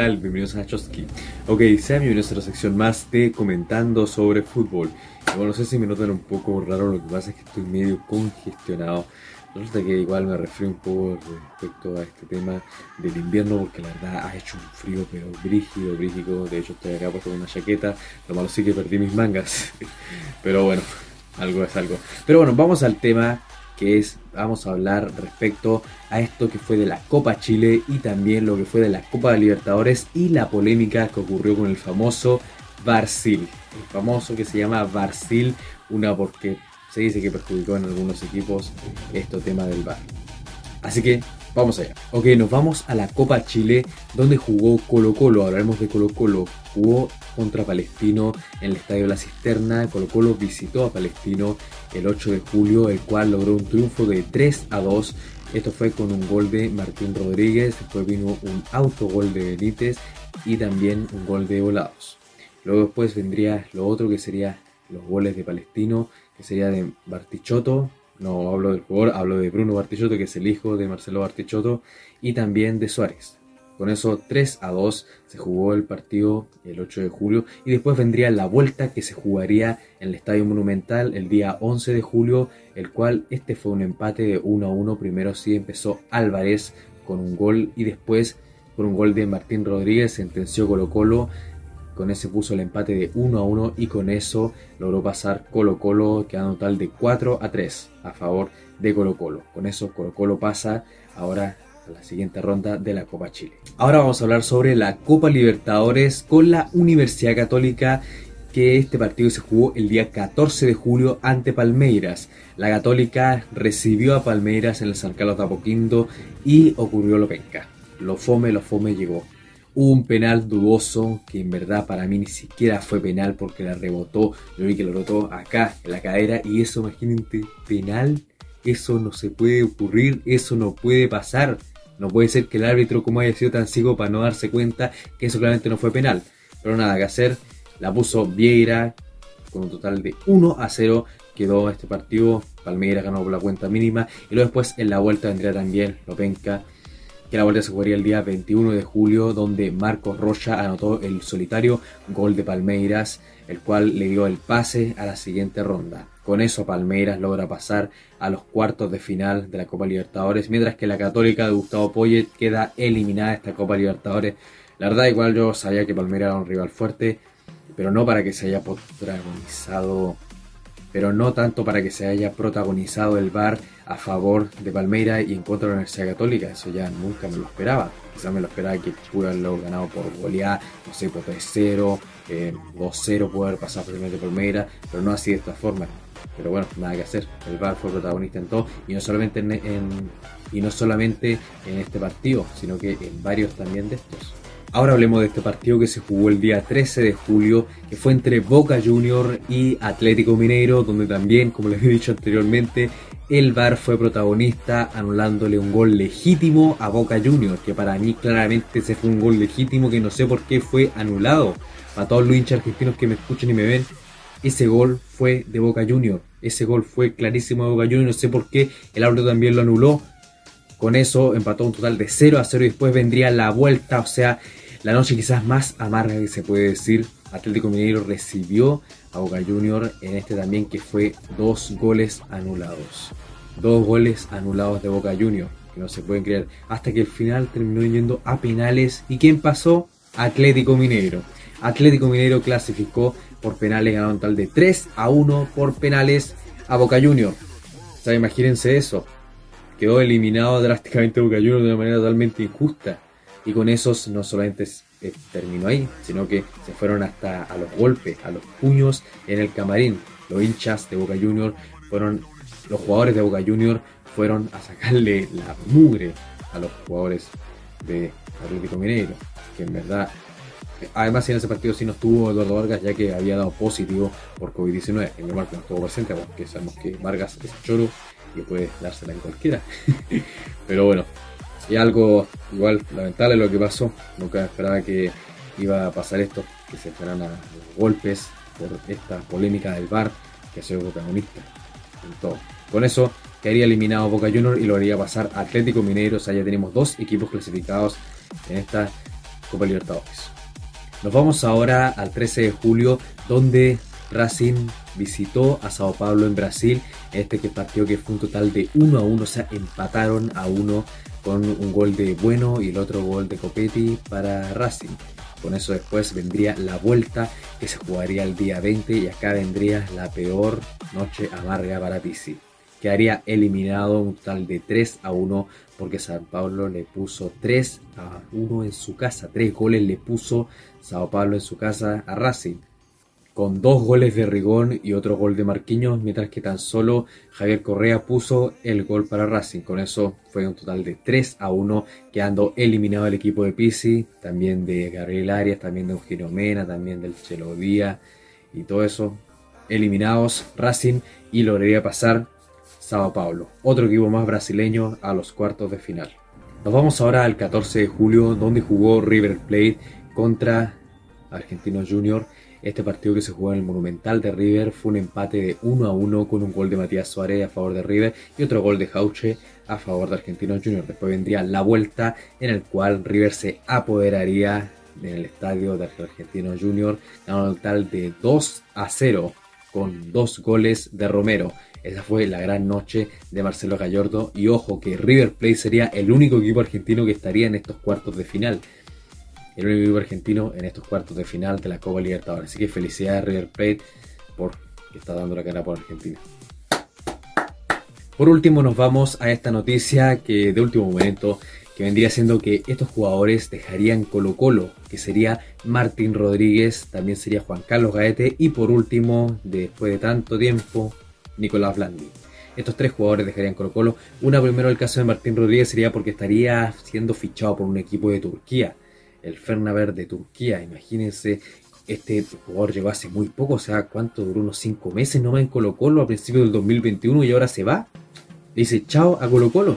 tal? Bienvenidos a Chosky. Ok, sean bienvenidos a la sección más de comentando sobre fútbol. Y bueno, no sé si me notan un poco raro, lo que pasa es que estoy medio congestionado. Resulta que igual me refiero un poco respecto a este tema del invierno, porque la verdad ha hecho un frío pero brígido, brígido. De hecho estoy acá puesto con una chaqueta, lo malo sí que perdí mis mangas. Pero bueno, algo es algo. Pero bueno, vamos al tema, que es, vamos a hablar respecto a esto que fue de la Copa Chile y también lo que fue de la Copa de Libertadores y la polémica que ocurrió con el famoso VAR-Sil. El famoso que se llama VAR-Sil, una porque se dice que perjudicó en algunos equipos este tema del VAR. Así que vamos allá. Ok, nos vamos a la Copa Chile, donde jugó Colo Colo. Hablaremos de Colo Colo. Jugó contra Palestino en el Estadio La Cisterna. Colo Colo visitó a Palestino el 8 de julio, el cual logró un triunfo de 3-2. Esto fue con un gol de Martín Rodríguez, después vino un autogol de Benítez y también un gol de Volados. Luego después vendría lo otro, que sería los goles de Palestino, que sería de Bartichotto. No hablo del jugador, hablo de Bruno Bartichotto, que es el hijo de Marcelo Bartichotto, y también de Suárez. Con eso 3-2 se jugó el partido el 8 de julio y después vendría la vuelta, que se jugaría en el Estadio Monumental el día 11 de julio, el cual este fue un empate de 1-1. Primero sí empezó Álvarez con un gol y después con un gol de Martín Rodríguez sentenció Colo Colo. Con ese puso el empate de 1-1 y con eso logró pasar Colo Colo, quedando total de 4-3 a favor de Colo Colo. Con eso Colo Colo pasa ahora a la siguiente ronda de la Copa Chile. Ahora vamos a hablar sobre la Copa Libertadores con la Universidad Católica, que este partido se jugó el día 14 de julio ante Palmeiras. La Católica recibió a Palmeiras en el San Carlos de Apoquindo y ocurrió lo penca. Lo fome llegó. Hubo un penal dudoso que en verdad para mí ni siquiera fue penal, porque la rebotó, yo vi que lo rebotó acá en la cadera, y eso, imagínate, penal, eso no se puede ocurrir, eso no puede pasar. No puede ser que el árbitro, como haya sido tan ciego para no darse cuenta que eso claramente no fue penal. Pero nada que hacer, la puso Vieira con un total de 1-0, quedó este partido. Palmeiras ganó por la cuenta mínima y luego después en la vuelta vendría también lo penca, que la vuelta se jugaría el día 21 de julio, donde Marcos Rocha anotó el solitario gol de Palmeiras, el cual le dio el pase a la siguiente ronda. Con eso Palmeiras logra pasar a los cuartos de final de la Copa Libertadores, mientras que la Católica de Gustavo Poyet queda eliminada de esta Copa Libertadores. La verdad, igual yo sabía que Palmeiras era un rival fuerte, pero no para que se haya protagonizado, pero no tanto para que se haya protagonizado el VAR a favor de Palmeiras y en contra de la Universidad Católica. Eso ya nunca me lo esperaba. Quizás me lo esperaba que pudo haberlo ganado por goleada, no sé, por 3-0, 2-0, pudo haber pasado primero de Palmeiras, pero no así de esta forma. Pero bueno, nada que hacer. El VAR fue protagonista en todo, y no solamente en este partido, sino que en varios también de estos. Ahora hablemos de este partido que se jugó el día 13 de julio, que fue entre Boca Juniors y Atlético Mineiro, donde también, como les he dicho anteriormente, el VAR fue protagonista, anulándole un gol legítimo a Boca Juniors, que para mí claramente ese fue un gol legítimo que no sé por qué fue anulado. Para todos los hinchas argentinos que me escuchan y me ven, ese gol fue de Boca Juniors, ese gol fue clarísimo de Boca Juniors, no sé por qué el árbitro también lo anuló. Con eso empató un total de 0-0 y después vendría la vuelta, o sea, la noche quizás más amarga que se puede decir. Atlético Mineiro recibió a Boca Juniors en este también, que fue 2 goles anulados. 2 goles anulados de Boca Juniors, que no se pueden creer. Hasta que el final terminó yendo a penales. ¿Y quién pasó? Atlético Mineiro. Atlético Mineiro clasificó por penales, ganó un total de 3-1 por penales a Boca Juniors. O sea, imagínense eso. Quedó eliminado drásticamente Boca Juniors de una manera totalmente injusta. Y con esos no solamente terminó ahí, sino que se fueron hasta a los golpes, a los puños en el camarín. Los hinchas de Boca Juniors los jugadores de Boca Juniors fueron a sacarle la mugre a los jugadores de Atlético Mineiro, que en verdad, además en ese partido sí no estuvo Eduardo Vargas, ya que había dado positivo por COVID-19. En el marco no estuvo presente, porque sabemos que Vargas es choro y puede dársela en cualquiera. Pero bueno, y algo igual lamentable lo que pasó. Nunca esperaba que iba a pasar esto, que se fueran a los golpes por esta polémica del VAR, que ha sido protagonista en todo. Con eso quedaría eliminado Boca Juniors y lo haría pasar Atlético Mineiro. O sea, ya tenemos 2 equipos clasificados en esta Copa Libertadores. Nos vamos ahora al 13 de julio, donde Racing visitó a Sao Paulo en Brasil. Este que partió que fue un total de 1-1, o sea, empataron a 1 con un gol de Bueno y el otro gol de Copetti para Racing. Con eso después vendría la vuelta que se jugaría el día 20 y acá vendría la peor noche amarga para Pizzi. Quedaría eliminado un total de 3-1 porque Sao Paulo le puso 3-1 en su casa. 3 goles le puso Sao Paulo en su casa a Racing, con 2 goles de Rigón y otro gol de Marquinhos, mientras que tan solo Javier Correa puso el gol para Racing. Con eso fue un total de 3-1, quedando eliminado el equipo de Pizzi, también de Gabriel Arias, también de Eugenio Mena, también del Chelo Díaz y todo eso. Eliminados Racing y lograría pasar Sao Paulo, otro equipo más brasileño, a los cuartos de final. Nos vamos ahora al 14 de julio, donde jugó River Plate contra Argentinos Juniors. Este partido que se jugó en el Monumental de River fue un empate de 1-1 con un gol de Matías Suárez a favor de River y otro gol de Jauche a favor de Argentinos Juniors. Después vendría la vuelta en el cual River se apoderaría en el estadio de Argentinos Juniors, ganando un total de 2-0 con 2 goles de Romero. Esa fue la gran noche de Marcelo Gallardo y ojo que River Plate sería el único equipo argentino que estaría en estos cuartos de final. El único equipo argentino en estos cuartos de final de la Copa Libertadores. Así que felicidades a River Plate por que está dando la cara por Argentina. Por último nos vamos a esta noticia que de último momento, que vendría siendo que estos jugadores dejarían Colo-Colo, que sería Martín Rodríguez, también sería Juan Carlos Gaete y por último, después de tanto tiempo, Nicolás Blandi. Estos 3 jugadores dejarían Colo-Colo. Primero el caso de Martín Rodríguez sería porque estaría siendo fichado por un equipo de Turquía, el Fenerbahçe de Turquía. Imagínense, este jugador llegó hace muy poco, o sea, ¿cuánto duró? Unos 5 meses nomás en Colo-Colo a principios del 2021 y ahora se va. Le dice chao a Colo-Colo.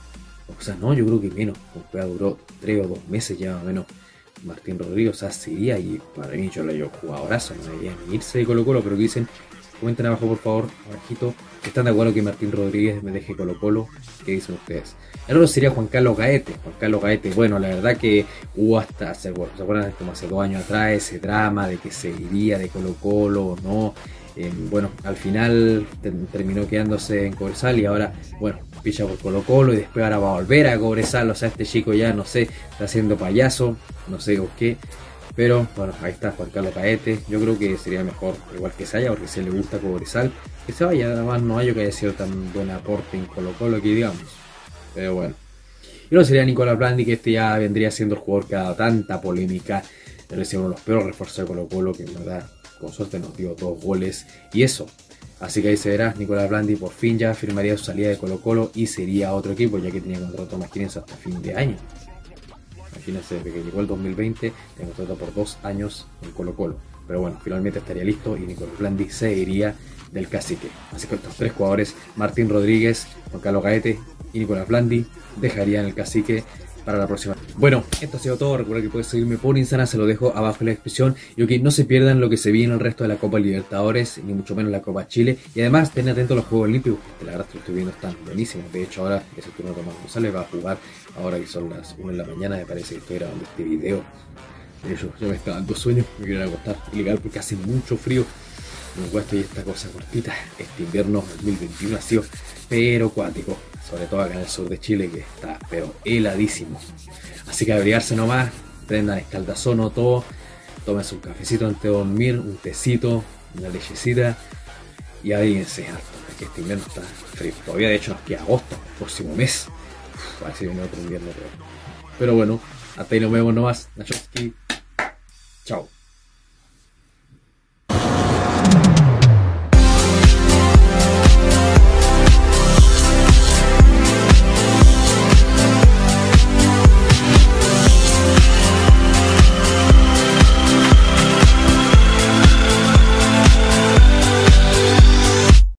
O sea, no, yo creo que menos, porque duró 3 o 2 meses ya más o menos Martín Rodríguez, o sea, sería, y para mí yo le digo jugadorazo, no debería ni irse de Colo-Colo, pero que dicen, comenten abajo por favor, abajito, que están de acuerdo que Martín Rodríguez me deje Colo-Colo. ¿Qué dicen ustedes? El otro sería Juan Carlos Gaete. Juan Carlos Gaete, bueno, la verdad que hubo hasta, ¿se acuerdan? Como hace 2 años atrás, ese drama de que se iría de Colo-Colo o no. Bueno, al final terminó quedándose en Cobresal y ahora, bueno, picha por Colo-Colo y después ahora va a volver a Cobresal. O sea, este chico ya, no sé, está haciendo payaso, no sé o qué. Pero bueno, ahí está Juan Carlos Gaete. Yo creo que sería mejor igual que se haya, porque si le gusta Cobresal, que se vaya. Además no hay que haya sido tan buen aporte en Colo-Colo que digamos. Pero bueno. Y luego sería Nicolás Blandi, que este ya vendría siendo el jugador que ha dado tanta polémica. Él es uno de los peores refuerzos de Colo-Colo, que en verdad con suerte nos dio 2 goles y eso. Así que ahí se verá, Nicolás Blandi por fin ya firmaría su salida de Colo-Colo y sería otro equipo, ya que tenía contrato, imagínense, hasta fin de año. Imagínense, desde que llegó el 2020, tengo contrato por 2 años en Colo-Colo. Pero bueno, finalmente estaría listo y Nicolás Blandi se iría del Cacique. Así que estos 3 jugadores, Martín Rodríguez, Juan Carlos Gaete y Nicolás Blandi, dejarían el Cacique para la próxima. Bueno, esto ha sido todo. Recuerda que puedes seguirme por Instagram, se lo dejo abajo en la descripción. Y ok, no se pierdan lo que se viene el resto de la Copa Libertadores, ni mucho menos la Copa Chile. Y además, ten atentos a los Juegos Olímpicos, que la verdad que lo estoy viendo, están buenísimos. De hecho, ahora ese turno de Tomás González va a jugar, ahora que son las 1 de la mañana, me parece que estoy grabando este video. De hecho, yo me está dando sueño, me quiero acostar ilegal porque hace mucho frío. Me cuesta y esta cosa cortita. Este invierno 2021 ha sido pero cuático, sobre todo acá en el sur de Chile, que está pero heladísimo. Así que abrigarse nomás, prendan escaldazono todo, tómense un cafecito antes de dormir, un tecito, una lechecita y abríguense harto, porque este invierno está frío. Todavía de hecho nos queda agosto, el próximo mes. Parece que viene otro invierno peor. Pero bueno, hasta ahí nos vemos nomás. Nachowski, chao.